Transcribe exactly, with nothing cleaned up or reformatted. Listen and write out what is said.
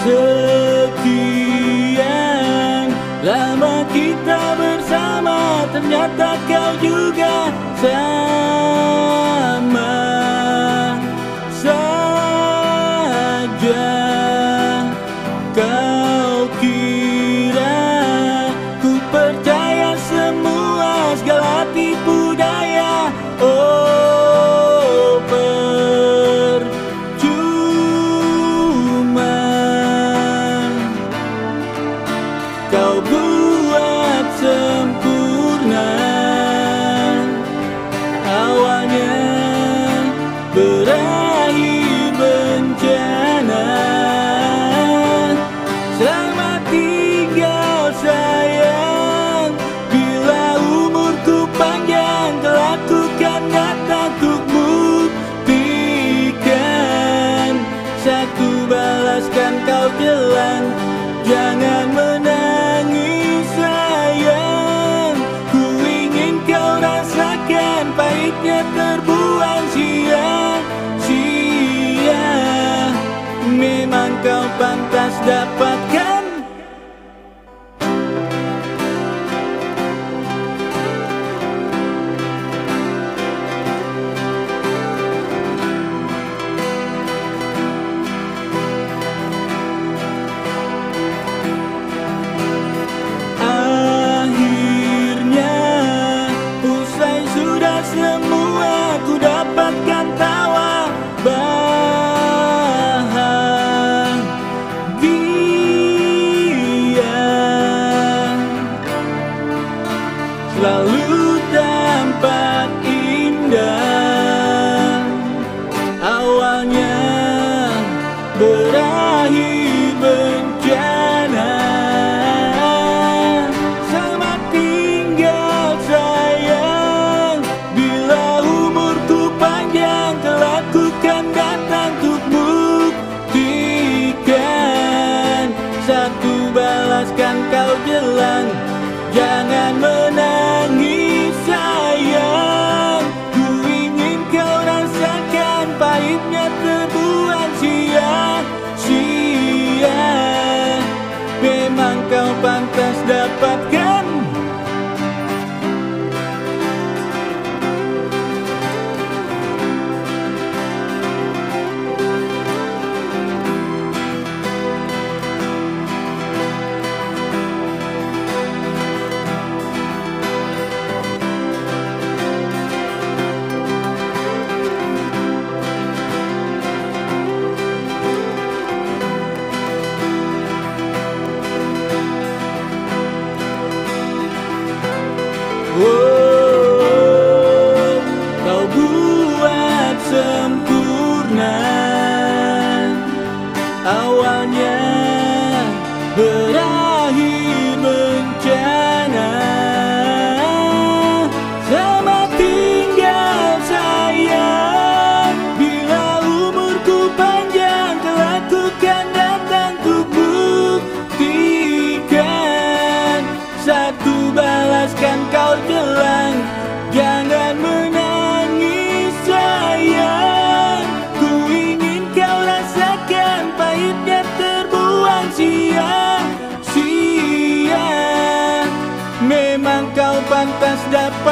Sekian lama kita bersama, ternyata kau juga sama saja. Kau kira ku percaya semua, segala tipu daya. Oh, percuma. Kau buat sempurna, awalnya berakhir bencana. Selamat tinggal sayang, bila umurku panjang, kelak ku kan datang untuk buktikan. Satu balaskan kau jelang, jangan menangis sayang. Ku ingin kau rasakan pahitnya terbuang sia-sia. Memang kau pantas dapatkan. Akhirnya usai sudah semua, ku dapatkan tawa bahagia. Selalu tampak indah, awalnya berakhir bencana. Selamat tinggal sayang, bila umurku panjang, kelak ku kan datang untuk buktikan. Satu balaskan kau jelang, jangan menangis sayang. Ku ingin kau rasakan pahitnya terbuang sia-sia. Memang kau pantas dapatkan. Oh, kau buat sempurna, awalnya berakhir bencana. Selamat tinggal sayang, bila umurku panjang, kelak ku kan datang untuk buktikan. Satu balaskan kau jelang, jangan menangis sayang. Ku ingin kau rasakan pahitnya terbuang sia-sia. Memang kau pantas dapat